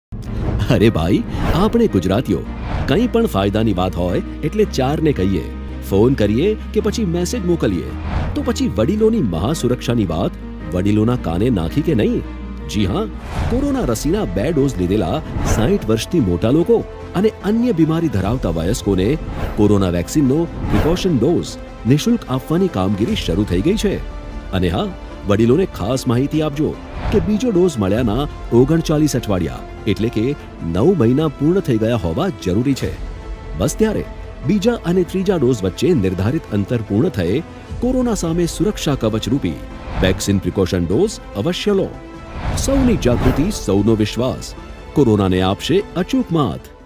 અરે ભાઈ, આપણે ગુજરાતીઓ કંઈ પણ ફાયદાની વાત હોય એટલે ચારને કહીએ, ફોન કરીએ કે પછી મેસેજ મોકલીએ તો પછી વડીલોની મહાસુરક્ષાની વાત વડીલોના કાને નાખી કે નહીં? જી હા, કોરોના રસીના 2 ડોઝ લીધેલા 60 વર્ષથી મોટા લોકો અને અન્ય બીમારી ધરાવતા વયસ્કોને કોરોના વેક્સિનનો પ્રિકોશન ડોઝ નિઃશુલ્ક આપવાની કામગીરી શરૂ થઈ ગઈ છે. અને હા, વડીલોને ખાસ માહિતી આપજો કે બીજો ડોઝ મળ્યાના 39 અઠવાડિયા એટલે કે 9 મહિના પૂર્ણ થઈ ગયા હોવા જરૂરી છે. બસ ત્યારે બીજા અને ત્રીજા ડોઝ વચ્ચે નિર્ધારિત અંતર પૂર્ણ થયે કોરોના સામે સુરક્ષા કવચ રૂપી વેક્સિન પ્રિકોશન ડોઝ અવશ્ય લો. સૌની જાગૃતિ, સૌનો વિશ્વાસ કોરોનાને આપશે અચૂક માત.